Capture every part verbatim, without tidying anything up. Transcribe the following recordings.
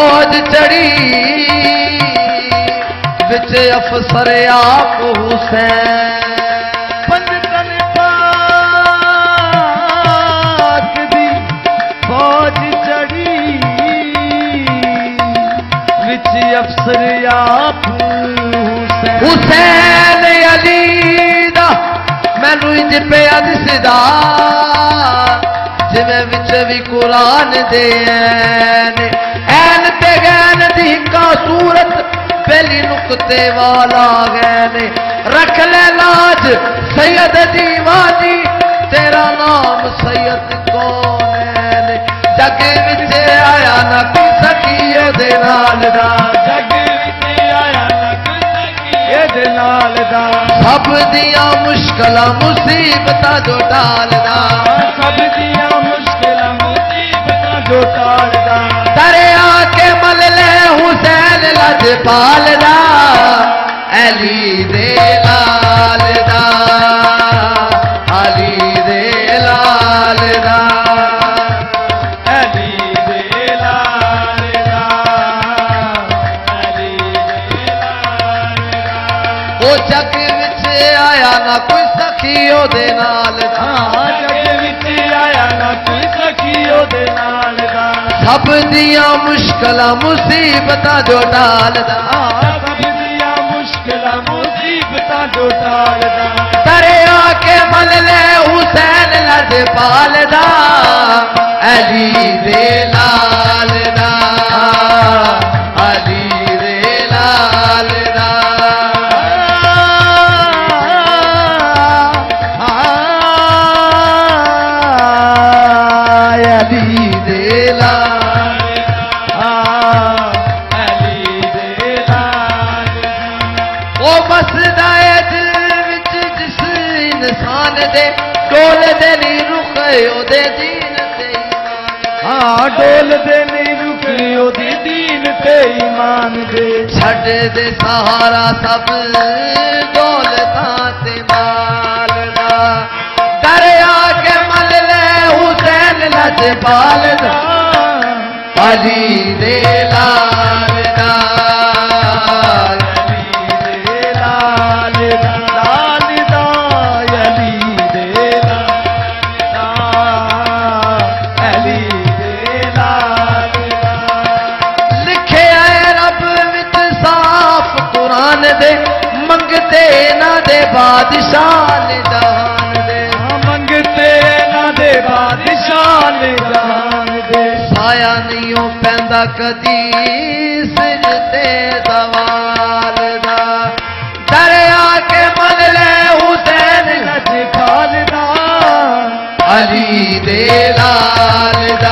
फौज चढ़ी बिच अफसर आप हुसैन पंजतन पाक दी फौज चढ़ी विच अफसर आप हुसैन हुसैन अली दा मैनू इंज पिया दिसदा जिवें विच भी कुरान दे ऐन ऐन ते गैन दी का सूरत पहली नुकते वाला गैन रख ले लाज सैयद दीवानी तेरा नाम सैयद कौन जग विच आया ना कोई सखी ओदे नाल दा जग विच आया ना कोई सखी ओदे नाल दा सब दियां मुश्किलां मुसीबतां जो टालदा सब दियां मुश्किलां मुसीबतां जो टालदा दरिया के मल ले हुसैन लजपाल दा अली दे लाल दा अली दे लाल दा अली दे लाल दा अली दे लाल दा ओ जग विच आया ना कोई सखी ओदे नाल दा जग विच आया ना कोई सखी ओदे नाल दा सब दियां मुश्किलां मुसीबतां जो टालदा सब दियां मुश्किलां मुसीबतां जो टालदा दरिया के मल ले हुसैन लजपाल दा अली दे लाल दा अली दे लाल दा अली दे लाल अली दे लाल ओ बसदा है दिल विच जिस इंसान दे डोल दे नी रुख ओदे दीन ते हाँ डोल दे नहीं रुके ओदी दीन ते ईमान दे छड़ दे सहारा सब दौलतां ते माल दा दरिया के मल ले हुसैन लजपाल दा अली दे लाल दा अली दे लाल दा लाल दा अली दे लाल दा अली दे लाल दा लिखे है रब विच साफ कुरान दे मंगते ना दे बादशाह ने जहान दे मंगते ना दे बादशाह ने जान दे साया नहीं हो पैंदा कदी सिर ते सवाल दा दरिया के मल ले हुसैन लजपाल दा अली दे लाल दा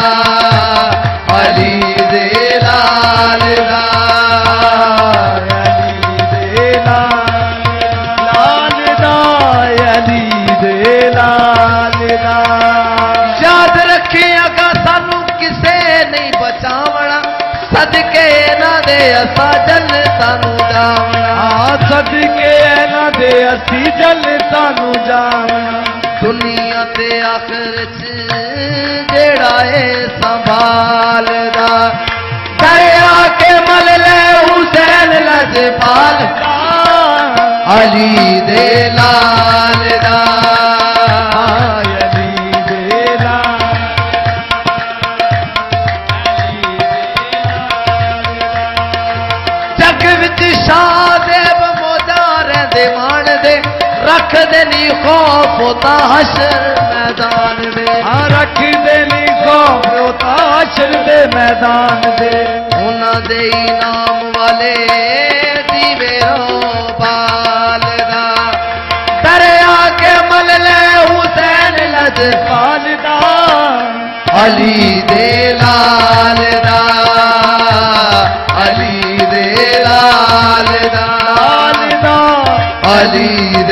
अली दे लाल दा अली दे लाल दा अली दे लाल दा याद रखी अगा सानू किसे नहीं बचावना सदके ना दे असा जल सानू जावना सदके ना दे असी जल सानू जावना दुनिया ते आखिर च जेड़ा है संभाल दा दरिया के मल ले हुसैन लजपाल अली दे लाल दा अली दे लाल जग विच शाह देव मोजा रहंदे मान दे रख दे नी खौफ होता हशर मैदान दे रख दे नी खौफ होता हशर दे मैदान दे उन्हां दे इनाम वाले दीवे बाल दा दरिया के मल ले हुसैन लजपाल दा अली दे लाल दा अली दे लाल दा लाल दा अली